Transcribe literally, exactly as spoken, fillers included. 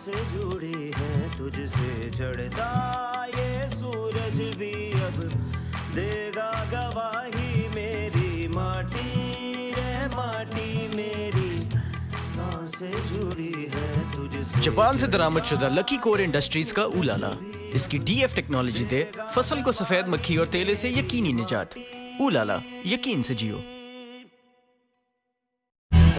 सांसें जुड़ी है तुझसे, चढ़ता ये सूरज भी अब देगा गवाही, मेरी माटी रे माटी मेरी सांसें जुड़ी है तुझसे। जापान से दरामद शुदा लकी कोर इंडस्ट्रीज का ऊलाला, इसकी डीएफ टेक्नोलॉजी दे फसल को सफेद मक्खी और तेले से यकीनी निजात। ऊलाला, यकीन से जियो।